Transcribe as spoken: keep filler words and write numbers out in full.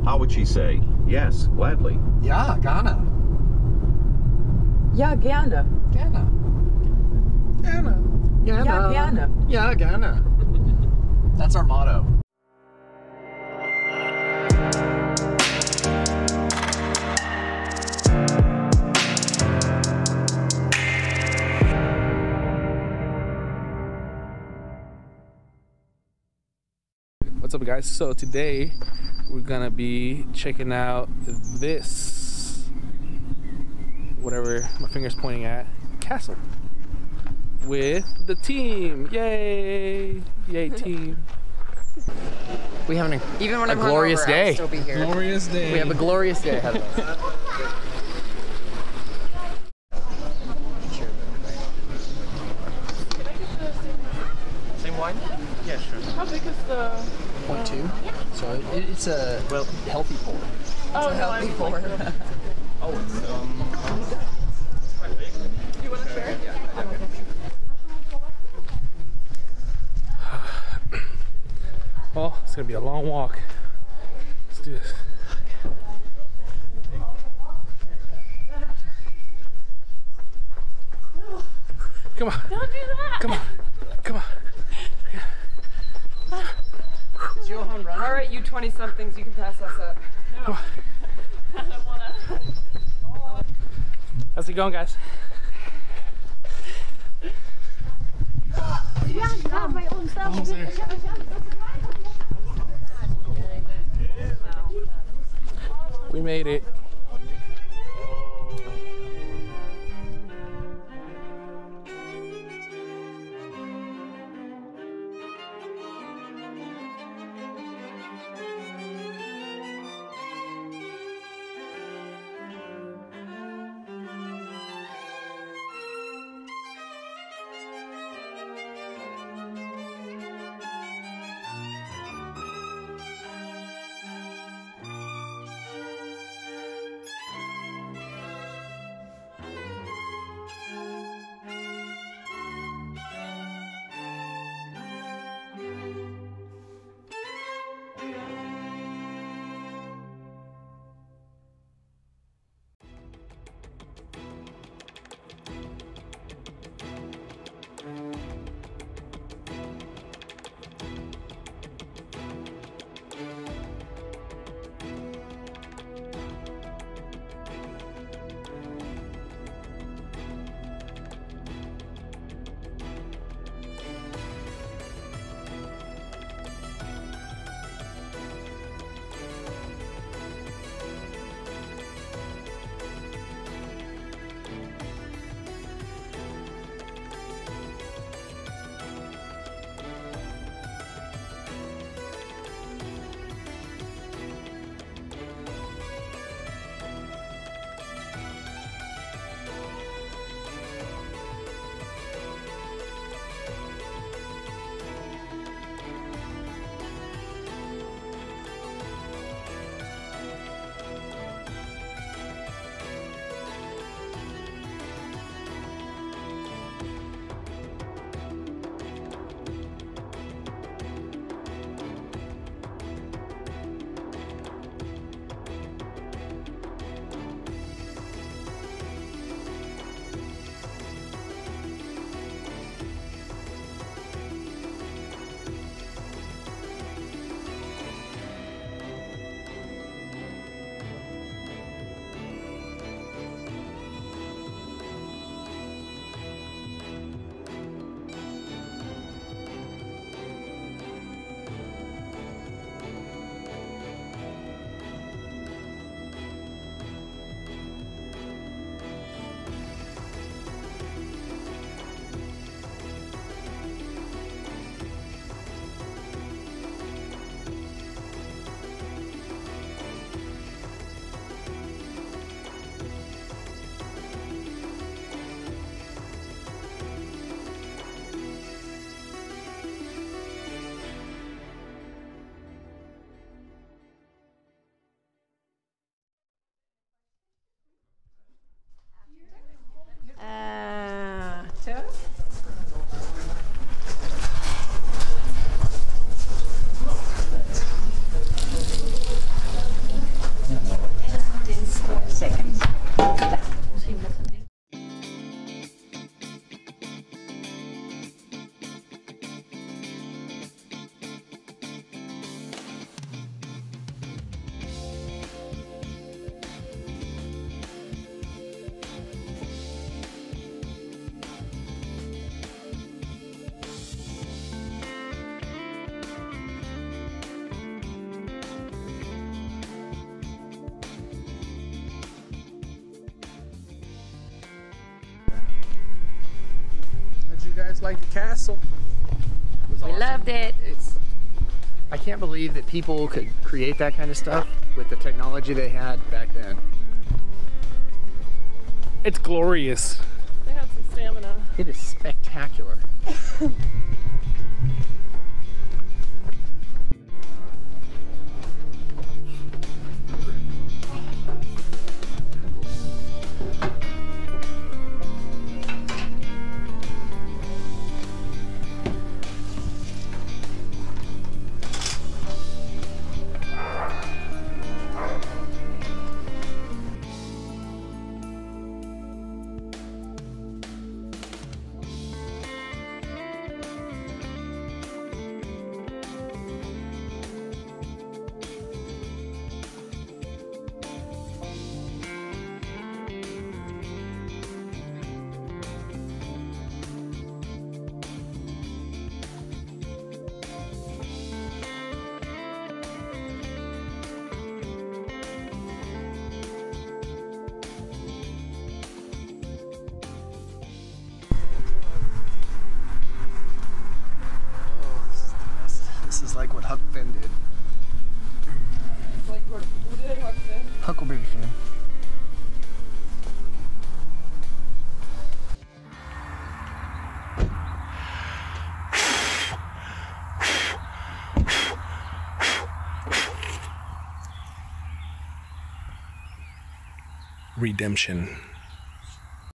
How would she say, yes, gladly? Ja, gerne. Ja, gerne. Gerne. Gerne. Gerne. Ja, gerne. Ja, gerne. That's our motto. What's up, guys? So today we're gonna be checking out this, whatever my finger's pointing at, castle with the team. Yay! Yay, team! We have an, Even when a I'm glorious hungover, day. I'll still be here. Glorious day. We have a glorious day ahead of us. Same wine? Yeah, sure. How big is the... Point two. So it, it's a well healthy pour. Oh, no, I'm Before. Oh, it's um, quite big. You want to share? Yeah, okay. Well, it's gonna be a long walk. Let's do this. Come on. Don't do that! Come on. Come on. Is Johan running? All right, you twenty-somethings, you can pass us up. No. I don't want to. How's it going, guys? We made it. Looks like a castle. It was We awesome. loved it. It's, I can't believe that people could create that kind of stuff with the technology they had back then. It's glorious. They had some stamina. It is spectacular. This is like what Huck Finn did. Like, what- who did Huck Finn? Huckleberry Finn. Redemption.